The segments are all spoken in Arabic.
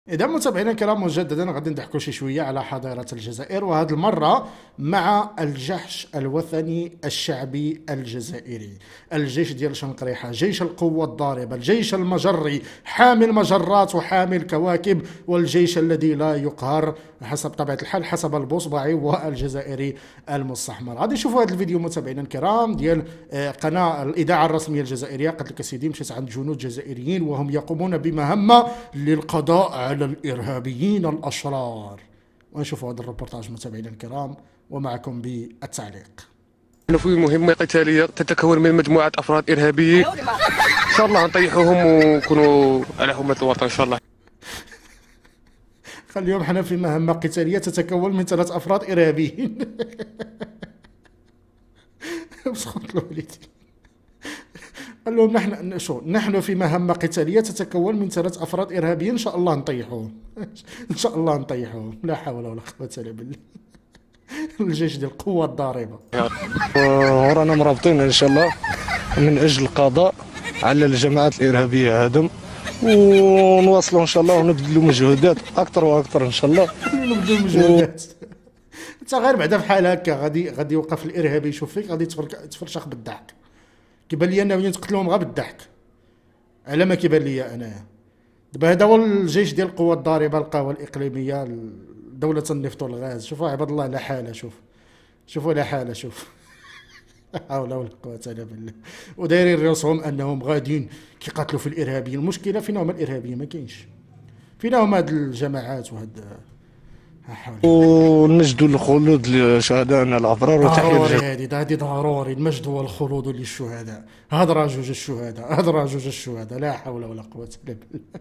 إذا متابعينا الكرام مجددا غادي نضحكوا شي شوية على حضارة الجزائر، وهذه المرة مع الجيش الوطني الشعبي الجزائري، الجيش ديال شنقريحة، جيش القوة الضاربة، الجيش المجري حامي المجرات وحامي الكواكب، والجيش الذي لا يقهر حسب طبيعة الحال حسب البوصبعي والجزائري المستحمر. غادي نشوفوا هذا الفيديو متابعينا الكرام ديال قناة الإذاعة الرسمية الجزائرية. قالت لك اسيدي مشيت عند جنود جزائريين وهم يقومون بمهمة للقضاء على الإرهابيين الأشرار. ونشوفوا هذا الريبورتاج متابعينا الكرام ومعكم بالتعليق. نحن في مهمة قتالية تتكون من مجموعة أفراد إرهابيين، إن شاء الله نطيحوهم ونكونوا على حماة الوطن إن شاء الله. اليوم حنا في مهمة قتالية تتكون من 3 أفراد إرهابيين. بسخط الوالدين. قال لهم نحن في مهمة قتالية تتكون من 3 أفراد إرهابيين، إن شاء الله نطيحوهم. إن شاء الله نطيحوهم، لا حول ولا قوة إلا بالله. الجيش ديال القوة الضاربة. ورانا مرابطين إن شاء الله من أجل القضاء على الجماعات الإرهابية هذم، ونواصلوا إن شاء الله ونبذلوا مجهودات أكثر وأكثر إن شاء الله. نبذلوا مجهودات. أنت غير بعدا بحال هكا غادي يوقف الإرهابي يشوف فيك غادي تفرشخ بالضحك. كيبان لي انه تقتلوهم غير بالضحك، على ما كيبان لي انايا. دابا هذا هو الجيش ديال القوى الضاربه القوى الاقليميه دوله النفط والغاز. شوفوا عباد الله لا حاله، شوفوا لا حاله، شوف. لا حول ولا قوه الا بالله. ودايرين راسهم انهم غاديين كيقاتلوا في الارهابيين. المشكله فينا هما الارهابيين؟ ما كاينش. فينا هما هاد الجماعات وهاد. ونجدوا الخلود لشهدائنا الابرار وتحية هذه ضروري. المجد والخلود للشهداء. هضرة جوج الشهداء، لا حول ولا قوة الا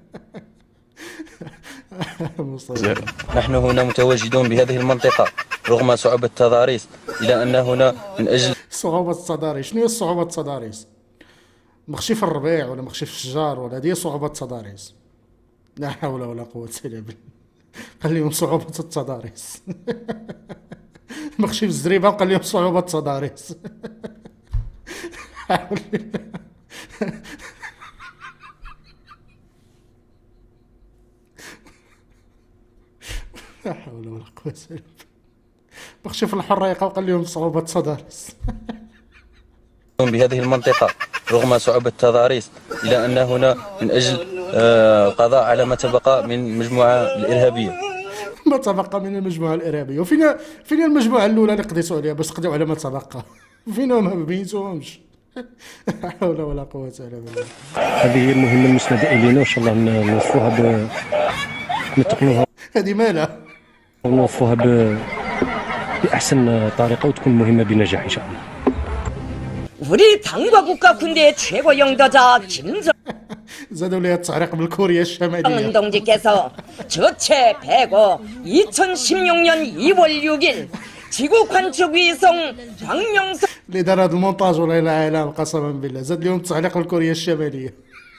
بالله. نحن هنا متواجدون بهذه المنطقة رغم صعوبة التضاريس، إلى أن هنا من أجل صعوبة التضاريس. شنو هي صعوبة التضاريس؟ مخشي في الربيع ولا مخشي في الشجار، ولا هذه صعوبة التضاريس؟ لا حول ولا قوة الا بالله. قال لهم صعوبة التضاريس. مخشي في الزريبة وقال لهم صعوبة التضاريس. لا حول ولا قوة الا بالله. مخشي في الحريقة وقال لهم صعوبة التضاريس. بهذه المنطقة رغم صعوبة التضاريس، إلى أن هنا من أجل القضاء على ما تبقى من مجموعة الإرهابية. ما تبقى من المجموعة الإرهابية. فين المجموعة الأولى اللي قضيتوا عليها باش تقضيو على ما تبقى؟ فينهم؟ ما بينتوهمش. لا حول ولا قوة إلا بالله. هذه هي المهمة المسندة إلينا، وإن شاء الله نوفوها نتقنوها. هذه مالها؟ ونوفوها بأحسن طريقة وتكون مهمة بنجاح إن شاء الله. 우리 당과 국가 군대의 최고 영도자 김정은 زادوا ليها التعريق بالكوريا الشمالية. 동지께서 저체 105 2016년 2월 6일 지구 관측 위성 광명성 اللي دار هذا المونتاج ولا العالم قسما بالله. زاد لهم التعليق بالكوريا الشمالية.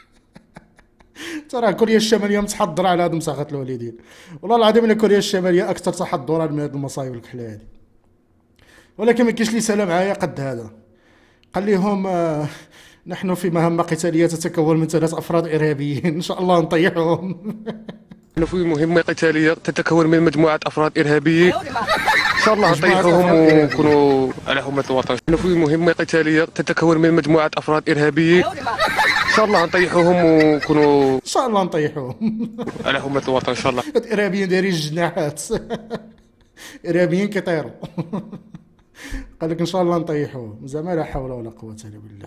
ترى كوريا الشمالية متحضرة على هاد مساخة الوالدين. والله العظيم ان كوريا الشمالية أكثر تحضرا من هاد المصايب الكحلة هادي. ولكن ما كاينش لي سلام معايا قد هذا. قال لهم نحن في مهمة قتالية تتكون من 3 أفراد إرهابيين، إن شاء الله نطيحهم. نحن في مهمة قتالية تتكون من مجموعة أفراد إرهابيين، إن شاء الله نطيحوهم ونكونوا على حماة الوطن. نحن في مهمة قتالية تتكون من مجموعة أفراد إرهابيين، إن شاء الله نطيحوهم ونكونوا إن شاء الله نطيحوهم على حماة الوطن إن شاء الله. هاد الإرهابيين دايرين الجناحات. إرهابيين كيطيروا. قال لك ان شاء الله نطيحوه. زعما لا حول ولا قوه الا بالله.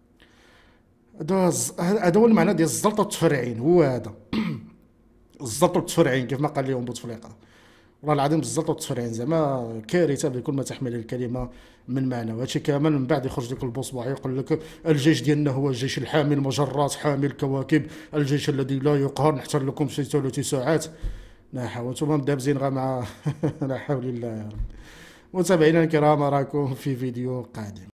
هذا هو المعنى ديال الزلط والتفرعين. هو هذا الزلط والتفرعين كيف ما قال لهم بوتفليقه. والله العظيم الزلط والتفرعين زعما كارثه بكل ما تحمل الكلمه من معنى. وهادشي كامل من بعد يخرج لك البوصبعي يقول لك الجيش ديالنا هو الجيش الحامي المجرات حامي الكواكب، الجيش الذي لا يقهر، نحتل لكم في 3 ساعات. لا حول. نتوما مدابزين غير مع. لا حول الله يا رب. متابعينا الكرام، أراكم في فيديو قادم.